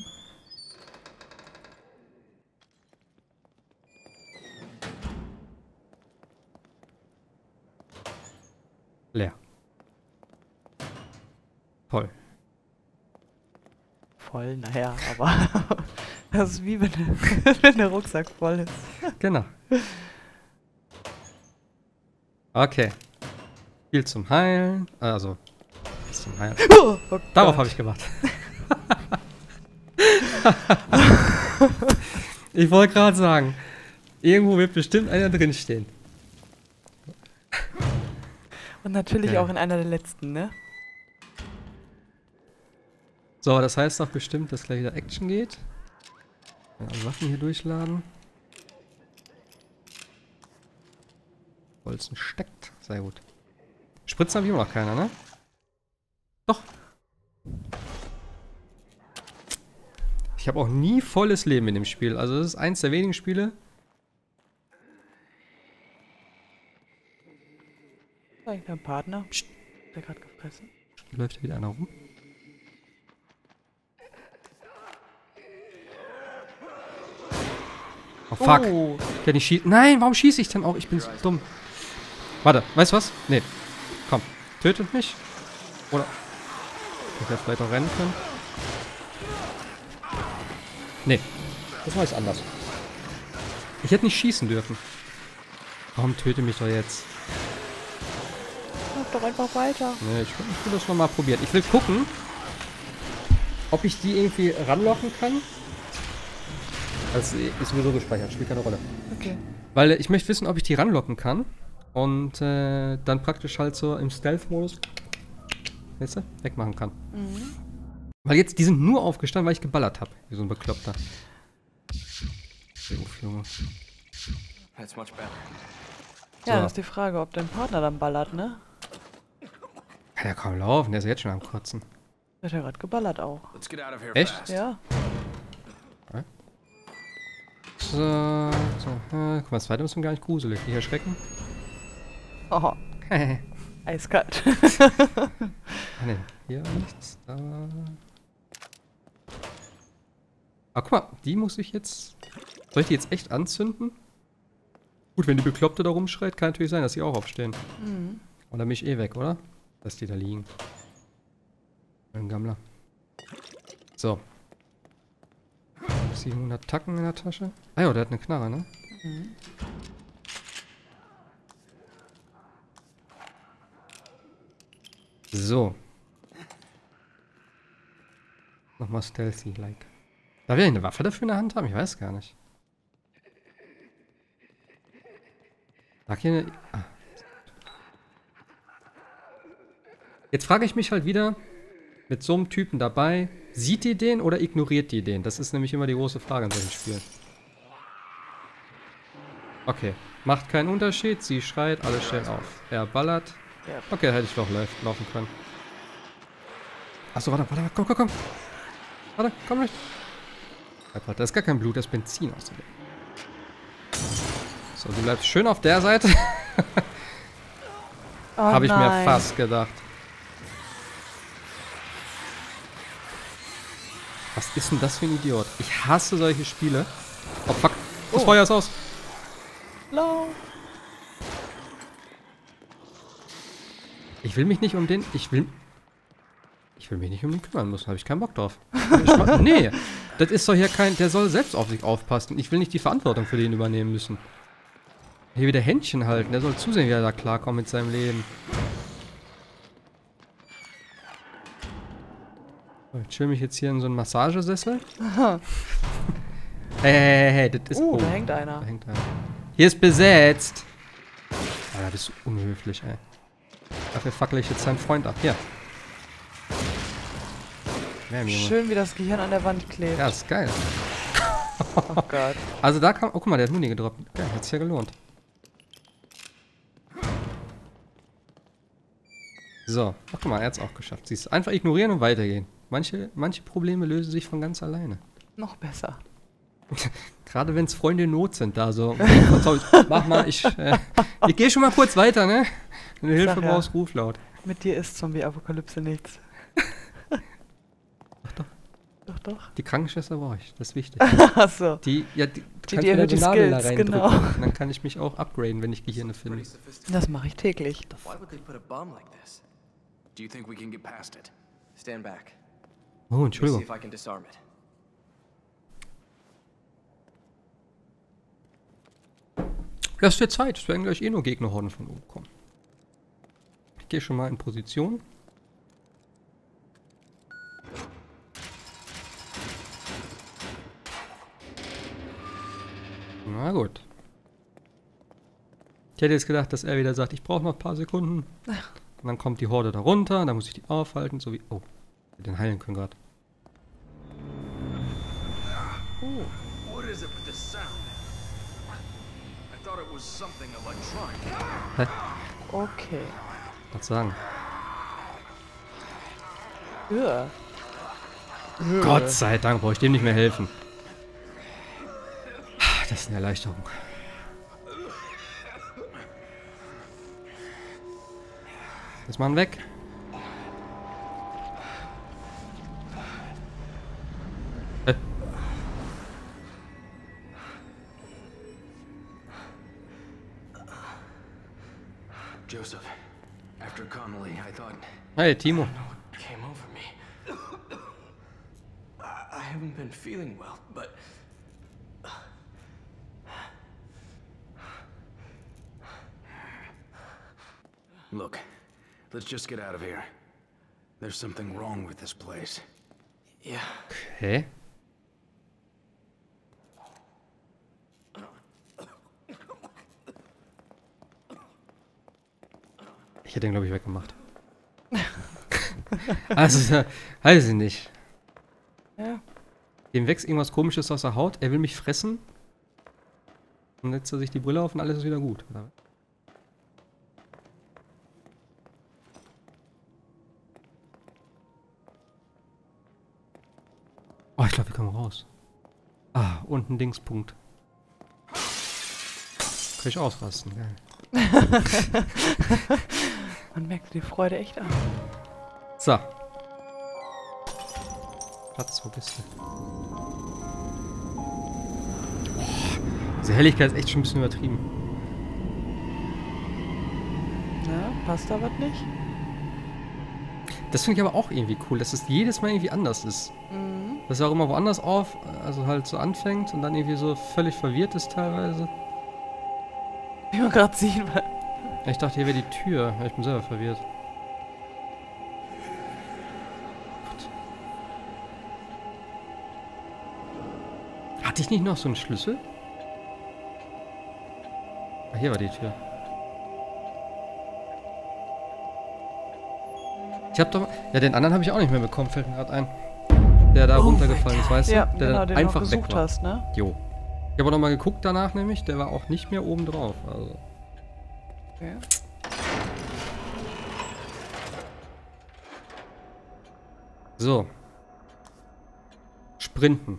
Leer. Voll. Voll, naja, aber das ist wie wenn, wenn der Rucksack voll ist. Genau. Okay. Viel zum Heilen. Also, viel zum Heilen. Oh, oh Darauf habe ich gewartet. Ich wollte gerade sagen, irgendwo wird bestimmt einer drinstehen. Und natürlich Ja. auch in einer der letzten, ne? So, das heißt doch bestimmt, dass gleich wieder Action geht. Ja, Waffen hier durchladen. Bolzen steckt. Sehr gut. Spritzen habe ich immer noch keiner, ne? Doch. Ich habe auch nie volles Leben in dem Spiel. Also das ist eins der wenigen Spiele. Vielleicht dein Partner. Psst. Der gerade gefressen. Hier läuft wieder einer rum. Oh fuck. Oh. Ich kann nicht schießen. Nein, warum schieße ich denn auch? Ich bin so dumm. Warte, weißt du was? Nee. Komm. Tötet mich. Oder. Ich hätte vielleicht auch rennen können. Nee. Das war jetzt anders. Ich hätte nicht schießen dürfen. Warum töte mich doch jetzt? Mach doch einfach weiter. Nee, ich, ich will das nochmal probieren. Ich will gucken, ob ich die irgendwie ranlocken kann. Das ist sowieso gespeichert, spielt keine Rolle. Okay. Weil äh, ich möchte wissen, ob ich die ranlocken kann. Und äh, dann praktisch halt so im Stealth-Modus, weißt du, wegmachen kann. Mhm. Weil jetzt, die sind nur aufgestanden, weil ich geballert habe. Wie so ein Bekloppter. Uff, Junge. That's much better. Ja, So. das ist die Frage, ob dein Partner dann ballert, ne? Kann ja kaum laufen, der ist jetzt schon am Kotzen. Der hat ja gerade geballert auch. Let's get out of here Echt? fast. Ja. So, so. Äh, guck mal, das zweite ist gar nicht gruselig. Die erschrecken. Oh, eiskalt. Ah, ne, hier nichts. Da. Ah, guck mal, die muss ich jetzt... Soll ich die jetzt echt anzünden? Gut, wenn die Bekloppte da rumschreit, kann natürlich sein, dass sie auch aufstehen. Mhm. Und dann bin ich eh weg, oder? Dass die da liegen. Ein Gammler. So. siebenhundert Tacken in der Tasche. Ah ja, der hat eine Knarre, ne? Mhm. So. Nochmal stealthy-like. Da will ich eine Waffe dafür in der Hand haben? Ich weiß gar nicht. Lag hier eine... Ah. Jetzt frage ich mich halt wieder, mit so einem Typen dabei, sieht die den oder ignoriert die den? Das ist nämlich immer die große Frage in solchen Spielen. Okay, macht keinen Unterschied, sie schreit, alles stehen auf. Er ballert. Okay, hätte ich doch laufen können. Achso, warte, warte, komm, komm, komm. Warte, komm nicht. Da ist gar kein Blut, das ist Benzin aus dem. So, du bleibst schön auf der Seite. Oh, Habe ich mir nein. fast gedacht. Was ist denn das für ein Idiot? Ich hasse solche Spiele. Oh fuck, das Oh. Feuer ist aus. Lauf. Ich will mich nicht um den... Ich will... Ich will mich nicht um den kümmern müssen. Habe ich keinen Bock drauf. Ich mach, nee, das ist doch hier kein... Der soll selbst auf sich aufpassen. Ich will nicht die Verantwortung für den übernehmen müssen. Hier wieder Händchen halten. Der soll zusehen, wie er da klarkommt mit seinem Leben. So, ich chill mich jetzt hier in so einen Massagesessel. Aha. Hey, hey, hey, hey, das ist... Uh, oh, da hängt einer. Da hängt einer. Hier ist besetzt. Ah, da bist du unhöflich, ey. Dafür fackel ich jetzt seinen Freund ab. Hier. Bam, Junge. Schön, wie das Gehirn an der Wand klebt. Ja, ist geil. Oh Gott. Also da kam... Oh, guck mal, der hat Muni gedroppt. Ja, hat's ja gelohnt. So. Ach, guck mal, er hat's auch geschafft. Siehst du, einfach ignorieren und weitergehen. Manche, manche Probleme lösen sich von ganz alleine. Noch besser. Gerade wenn es Freunde in Not sind, da so. Mach mal, ich, äh, ich gehe schon mal kurz weiter, ne? Wenn du Hilfe Sag ja. brauchst, ruf laut. Mit dir ist Zombie-Apokalypse nichts. Ach doch. Doch, doch. Die Krankenschwester brauche ich, das ist wichtig. Achso. Die, ja, die, Die, kannst die mir da erhöht die Nadel da Skills, reindrücken. genau. Und dann kann ich mich auch upgraden, wenn ich Gehirne finde. Das mache ich täglich. Why would they put a bomb like this? Do you think we can get past it? Stand back. Oh, Let me see Entschuldigung. if I can disarm it. Lass dir Zeit, es werden gleich eh nur Gegnerhorden von oben kommen. Ich gehe schon mal in Position. Na gut. Ich hätte jetzt gedacht, dass er wieder sagt, ich brauche noch ein paar Sekunden. Und dann kommt die Horde da runter, dann muss ich die aufhalten, so wie... Oh, wir den heilen können gerade. Hä? Okay. Was sagen? Ja. Gott sei Dank brauche ich dem nicht mehr helfen. Das ist eine Erleichterung. Ist man weg? Äh. Joseph, after Connolly, I thought... Hey, Timo. What came over me? I haven't been feeling well, but... Look, let's just get out of here. There's something wrong with this place. Yeah. Okay. Ich hätte ihn, glaube ich, weggemacht. Also, äh, weiß ich nicht. Ja. Dem wächst irgendwas Komisches aus der Haut. Er will mich fressen. Dann setzt er sich die Brille auf und alles ist wieder gut. Oh, ich glaube, wir kommen raus. Ah, und ein Dingspunkt. Kann ich ausrasten, geil. Man merkt die Freude echt an. So. Platz, wo bist du? Oh, diese Helligkeit ist echt schon ein bisschen übertrieben. Ja, passt da was nicht? Das finde ich aber auch irgendwie cool, dass es jedes Mal irgendwie anders ist. Mhm. Dass er auch immer woanders auf, also halt so anfängt und dann irgendwie so völlig verwirrt ist teilweise. Wie man gerade sieht. Ich dachte, hier wäre die Tür. Ich bin selber verwirrt. Gott. Hatte ich nicht noch so einen Schlüssel? Ah, hier war die Tür. Ich hab doch... Ja, den anderen habe ich auch nicht mehr bekommen, fällt mir gerade ein. Der da Oh runtergefallen ist, weißt du? Ja, Der genau, dann den einfach du noch weg gesucht war. hast, ne? Jo. Ich habe auch noch mal geguckt danach nämlich, der war auch nicht mehr oben drauf. Also. Okay. So. Sprinten.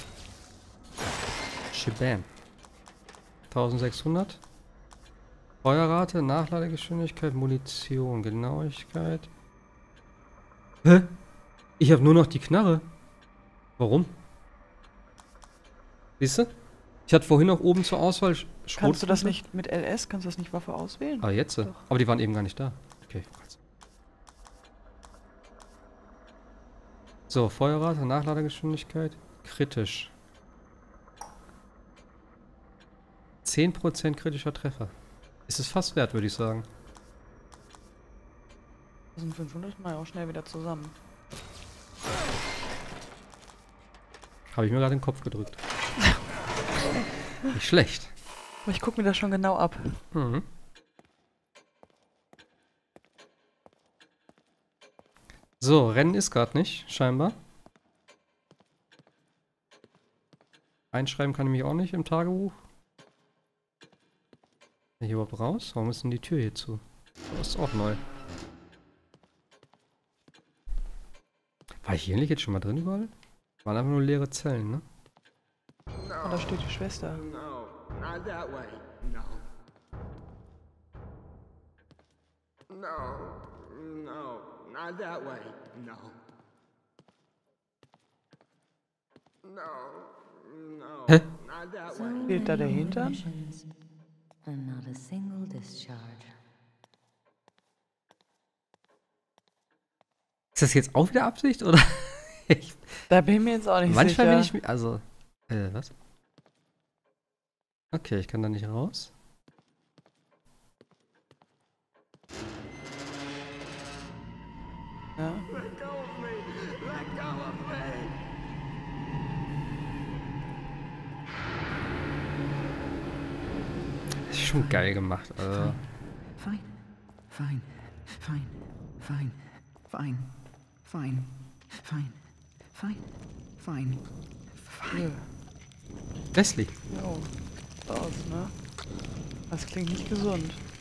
Shebam. eintausendsechshundert. Feuerrate, Nachladegeschwindigkeit, Munition, Genauigkeit. Hä? Ich habe nur noch die Knarre. Warum? Siehst du? Ich hatte vorhin noch oben zur Auswahl Sch Kannst du das nicht mit L S? Kannst du das nicht Waffe auswählen? Ah, jetzt? Doch. Aber die waren eben gar nicht da. Okay. So, Feuerrate, Nachladegeschwindigkeit, kritisch. zehn Prozent kritischer Treffer. Ist es fast wert, würde ich sagen. eintausendfünfhundert mal auch schnell wieder zusammen. Habe ich mir gerade den Kopf gedrückt. Nicht schlecht. Aber ich gucke mir das schon genau ab. Mhm. So, Rennen ist gerade nicht, scheinbar. Einschreiben kann ich mich auch nicht im Tagebuch. Kann ich hier überhaupt raus? Warum ist denn die Tür hier zu? Das ist auch neu. War ich hier nicht jetzt schon mal drin überall? Waren einfach nur leere Zellen, ne? Und da steht die Schwester. No, not that way. No. No, no, not that way. No. No, no, Hä? not that So way. Steht da der many Hintern? missions and not a single discharge. Ist das jetzt auch wieder Absicht, oder? ich, Da bin ich mir jetzt auch nicht manchmal sicher. bin ich mir... Also... Äh, was? Okay, ich kann da nicht raus. Ja. Let go of me. Let go of me. Ist schon geil gemacht, also... Fine. Fine. Fine. Fine. Fine. Fine. Fine. Fine. Fine. Fine. Nö. Leslie. Jo. Aus, ne? Das klingt nicht gesund.